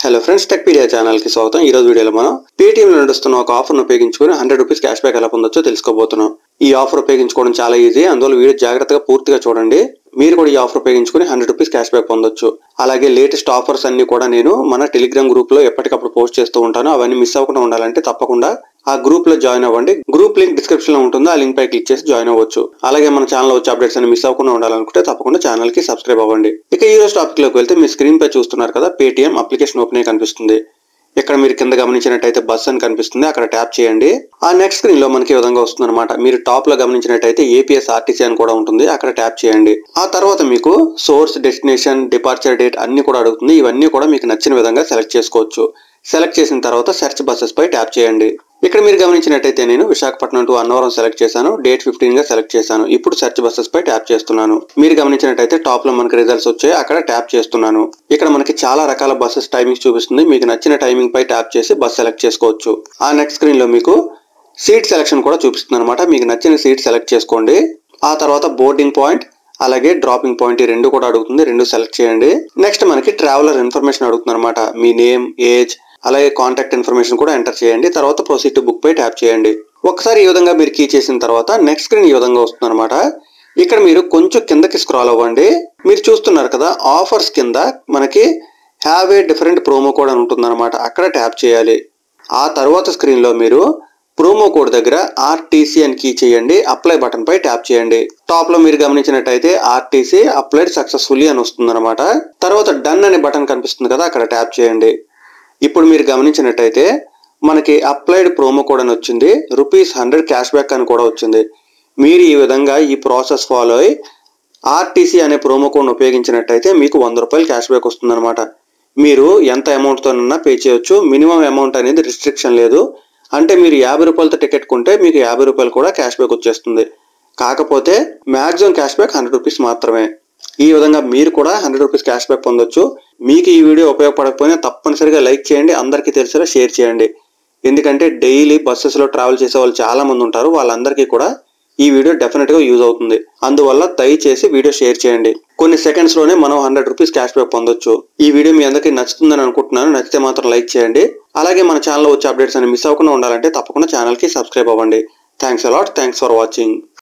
Hello friends, Techpedia channel కి స్వాగతం. ఈ రోజు వీడియోలో మనం పేటీఎం లో నడుస్తున్న ఒక ఆఫర్ ను ఉపయోగించుకొని 100 రూపీస్ క్యాష్ బ్యాక్ ఎలా పొందొచ్చో తెలుసుకోబోతున్నాం. ఈ ఆఫర్ ఉపయోగించుకోవడం చాలా ఈజీ. అందువల్ల వీడియో జాగ్రత్తగా పూర్తిగా చూడండి. మీరు కూడా ఈ ఆఫర్ ఉపయోగించుకొని 100 రూపీస్ క్యాష్ బ్యాక్ పొందొచ్చు. అలాగే లేటెస్ట్ ఆఫర్స్ అన్ని కూడా నేను మన టెలిగ్రామ్ గ్రూప్ లో ఎప్పటికప్పుడు పోస్ట్ చేస్తూ ఉంటాను. అవన్నీ మిస్ అవ్వకుండా ఉండాలంటే తప్పకుండా ఆ గ్రూప్ లో జాయిన్ అవ్వండి. గ్రూప్ లింక్ డిస్క్రిప్షన్ లో ఉంటుంది. ఆ లింక్ పై క్లిక్ చేసి జాయిన్ అవ్వచ్చు. అలాగే మన ఛానల్ వచ్చే అప్డేట్స్ అన్ని మిస్ అవ్వకుండా ఉండాలనుకుంటే తప్పకుండా ఛానల్ కి సబ్స్క్రైబ్ అవ్వండి. ఇక ఈ రోజు టాపిక్ లోకి వెళ్తే మీ స్క్రీన్ పై చూస్తున్నారు కదా, పేటీఎం అప్లికేషన్ ఓపెన్ కనిపిస్తుంది. ఇక్కడ మీరు కింద గమనించినట్టయితే బస్ అని కనిపిస్తుంది, అక్కడ ట్యాప్ చేయండి. ఆ నెక్స్ట్ స్క్రీన్ లో మనకి ఈ విధంగా వస్తుంది అనమాట. మీరు టాప్ లో గమనించినట్టయితే ఏపీఎస్ఆర్టీసీ అని కూడా ఉంటుంది, అక్కడ ట్యాప్ చేయండి. ఆ తర్వాత మీకు సోర్స్, డెస్టినేషన్, డిపార్చర్ డేట్ అన్ని కూడా అడుగుతుంది. ఇవన్నీ కూడా మీకు నచ్చిన విధంగా సెలెక్ట్ చేసుకోవచ్చు. సెలెక్ట్ చేసిన తర్వాత సెర్చ్ బస్సెస్ పై ట్యాప్ చేయండి. ఇక్కడ మీరు గమనించినట్టయితే నేను విశాఖపట్నం టు అన్నవరం సెలెక్ట్ చేశాను, డేట్ 15 గా సెలెక్ట్ చేశాను. ఇప్పుడు సెర్చ్ బస్సెస్ పై ట్యాప్ చేస్తున్నాను. మీరు గమనించినట్టయితే టాప్ లో మనకి రిజల్ట్స్ వచ్చాయి, అక్కడ ట్యాప్ చేస్తున్నాను. ఇక్కడ మనకి చాలా రకాల బస్సెస్ టైమింగ్స్ చూపిస్తుంది. మీకు నచ్చిన టైమింగ్ పై ట్యాప్ చేసి బస్ సెలెక్ట్ చేసుకోవచ్చు. ఆ నెక్స్ట్ స్క్రీన్ లో మీకు సీట్ సెలెక్షన్ కూడా చూపిస్తుంది అనమాట. మీకు నచ్చిన సీట్ సెలెక్ట్ చేసుకోండి. ఆ తర్వాత బోర్డింగ్ పాయింట్ అలాగే డ్రాపింగ్ పాయింట్ ఈ రెండు కూడా అడుగుతుంది, రెండు సెలెక్ట్ చేయండి. నెక్స్ట్ మనకి ట్రావెలర్ ఇన్ఫర్మేషన్ అడుగుతుంది అనమాట. మీ నేమ్, ఏజ్ అలాగే కాంటాక్ట్ ఇన్ఫర్మేషన్ కూడా ఎంటర్ చేయండి. తర్వాత ప్రొసీడ్ టు బుక్ పై ట్యాప్ చేయండి. ఒకసారి ఈ విధంగా మీరు కీ చేసిన తర్వాత నెక్స్ట్ స్క్రీన్ ఈ విధంగా వస్తుంది అనమాట. ఇక్కడ మీరు కొంచెం కిందకి స్క్రాల్ అవ్వండి. మీరు చూస్తున్నారు కదా, ఆఫర్స్ కింద మనకి have a different promo code అని ఉంటుంది అనమాట, అక్కడ ట్యాప్ చేయాలి. ఆ తర్వాత స్క్రీన్ లో మీరు ప్రోమో కోడ్ దగ్గర ఆర్టీసీ అని కీ చేయండి. అప్లై బటన్ పై ట్యాప్ చేయండి. టాప్ లో మీరు గమనించినట్టయితే ఆర్టీసీ అప్లైడ్ సక్సెస్ఫుల్లీ అని వస్తుంది అనమాట. తర్వాత డన్ అనే బటన్ కనిపిస్తుంది కదా, అక్కడ ట్యాప్ చేయండి. ఇప్పుడు మీరు గమనించినట్టయితే మనకి అప్లైడ్ ప్రోమో కోడ్ అని వచ్చింది, ₹100 క్యాష్ బ్యాక్ అని కూడా వచ్చింది. మీరు ఈ విధంగా ఈ ప్రాసెస్ ఫాలో అయ్యి ఆర్టీసీ అనే ప్రోమో కోడ్ ఉపయోగించినట్టయితే మీకు ₹100 క్యాష్ బ్యాక్ వస్తుంది అనమాట. మీరు ఎంత అమౌంట్ తోనన్నా పే చేయొచ్చు. మినిమం అమౌంట్ అనేది రిస్ట్రిక్షన్ లేదు. అంటే మీరు ₹50తో టికెట్ కొంటే మీకు ₹50 కూడా క్యాష్ బ్యాక్ వచ్చేస్తుంది. కాకపోతే మాక్సిమం క్యాష్ బ్యాక్ 100 రూపీస్ మాత్రమే. ఈ విధంగా మీరు కూడా 100 రూపీస్ క్యాష్ బ్యాక్ పొందొచ్చు. మీకు ఈ వీడియో ఉపయోగపడకపోయినా తప్పనిసరిగా లైక్ చేయండి, అందరికీ తెలిసేలా షేర్ చేయండి. ఎందుకంటే డైలీ బస్సెస్ లో ట్రావెల్ చేసే వాళ్ళు చాలా మంది ఉంటారు. వాళ్ళందరికీ కూడా ఈ వీడియో డెఫినెట్ గా యూజ్ అవుతుంది. అందువల్ల దయచేసి వీడియో షేర్ చేయండి. కొన్ని సెకండ్స్ లోనే మనం 100 రూపీస్ క్యాష్ బ్యాక్ పొందొచ్చు. ఈ వీడియో మీ అందరికీ నచ్చుతుందని అనుకుంటున్నాను. నచ్చితే మాత్రం లైక్ చేయండి. అలాగే మన ఛానల్లో వచ్చే అప్డేట్స్ అని మిస్ అవ్వకుండా ఉండాలంటే తప్పకుండా ఛానల్ కి సబ్స్క్రైబ్ అవ్వండి. Thanks a lot. Thanks for watching.